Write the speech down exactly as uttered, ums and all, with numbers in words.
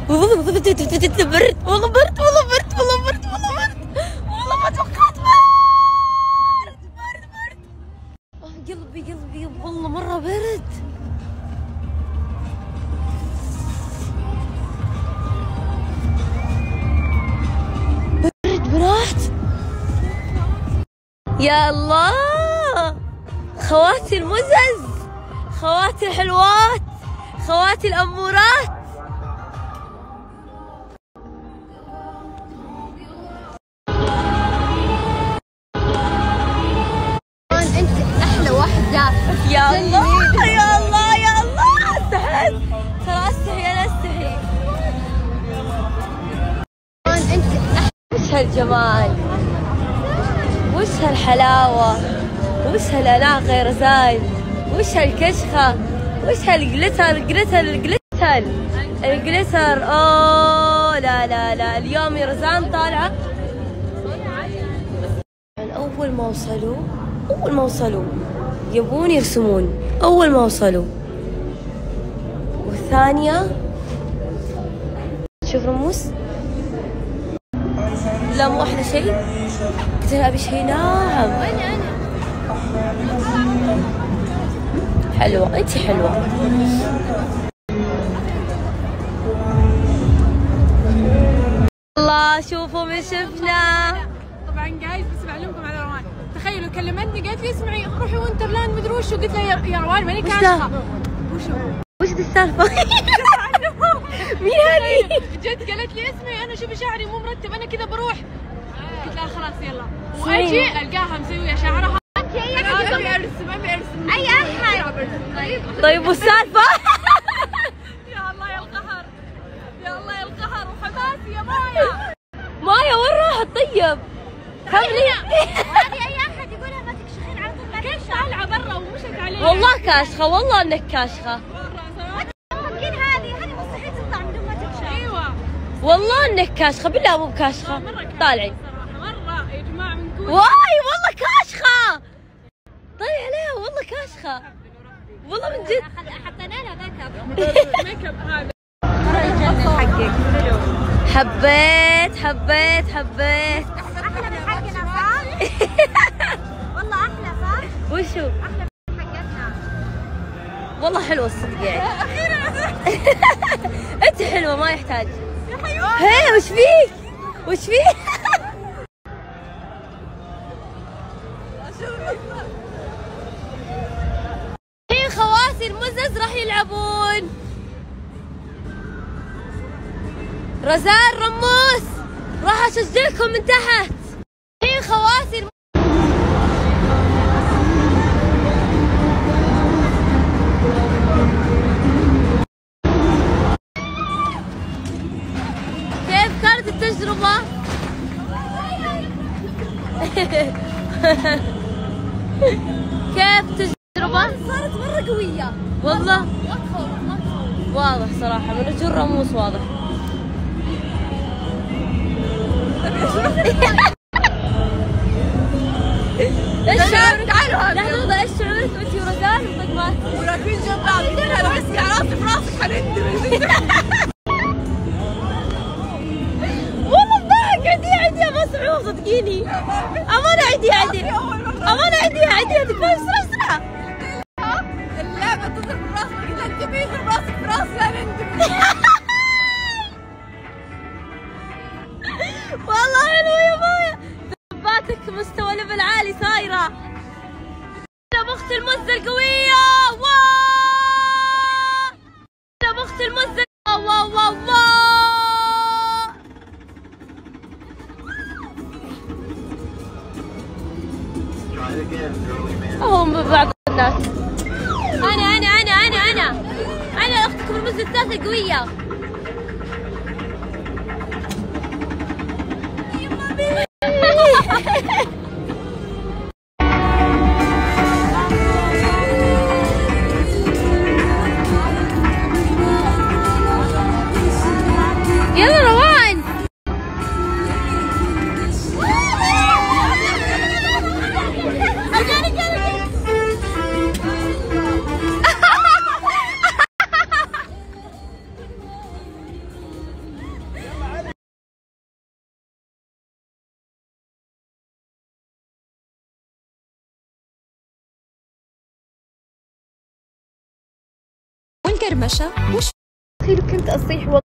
والله برد والله برد والله برد والله برد والله برد والله ما توقعت برد برد برد. آه قلبي قلبي والله مرة برد. برد بنات يا الله. خواتي المزز، خواتي الحلوات، خواتي الأمورات. انت احلى واحدة. يا الله يا الله يا الله استحيت. ترى استحي انا استحي. انت وش هالجمال، وش هالحلاوة، وش هالأناق غير زايد، وش هالكشخة، وش هالجلتر الجلتر الجلتر الجلتر. اوه لا لا لا اليوم يا رزان طالعة. أول ما وصلوا أول ما وصلوا يبون يرسمون أول ما وصلوا. والثانية شوف رموس. لا مو أحلى شيء، قلت لها أبي شيء ناعم. وين انا؟ حلوة أنتي حلوة. الله شوفوا من شفنا. طبعا جايز بس بعلمكم على روان. تخيلوا كلمتني قالت لي اسمعي روحي وينترلاند مدري وش، قلت لها يا روان ماني كاشخه. وشو وش ذي السالفة؟ مين هذه؟ جت قالت لي اسمعي انا شوفي شعري مو مرتب انا كذا بروح. قلت لها خلاص يلا. واجي القاها مسويه شعرها. انا ابي ارسم ابي ارسم اي احد. طيب طيب والسالفة؟ يا الله يا القهر يا الله يا القهر وحماسي يا مايا. مايا وين راحت طيب؟ خلي هذه اي احد يقولها ما تكشخين على طول. كيف طالعه برا ومشت علي. والله كاشخة والله انك كاشخة. ممكن هذه هذه مستحيل تطلع من دون ما تكشخ. ايوه والله انك كاشخة بالله مو بكاشخة. طالعي مرة يا جماعة من كل واي والله كاشخة. طلعي عليها والله كاشخة والله من جد. حطينا لها ميك اب. ميك اب هذا حقك حبيت حبيت حبيت. احلى من حقنا صح؟ والله احلى صح؟ وشو؟ احلى من حقتنا. والله حلوة الصدق يعني. انت حلوة ما يحتاج. هي وش فيك؟ وش فيك؟ الحين خواتي المزز راح يلعبون. رزان رموس راح اشجعكم من تحت. الحين خواتي الم... كيف كانت التجربة؟ كيف تجربة؟ صارت مرة قوية والله ما تخوف ما تخوف. واضح صراحة من وجه الرموس واضح. ايش شعورك؟ لحظة لحظة ايش شعورك انت ورزان وطقمات؟ وراكبين جنب بعض كذا لو مسكي على راسي في راسك حنندم. والله الضحك عندي عندي يا مسعود صدقيني. أمانة عندي عندي أمانة عندي عندي كفاية بسرعة بسرعة. اللعبة تضرب في راسك قلت لها انت بيضرب راسك في راسي لا نندم. والله حلوة يا مايا. ثباتك مستوى ليفل عالي صايرة. أنا أخت المزة القوية. واو أنا أخت المزة. واو واو واو واو. هم بعض الناس. أنا أنا أنا أنا أنا أنا أختكم المزة الثالثة القوية. يلا روان. والقرمشة وش كنت أصيح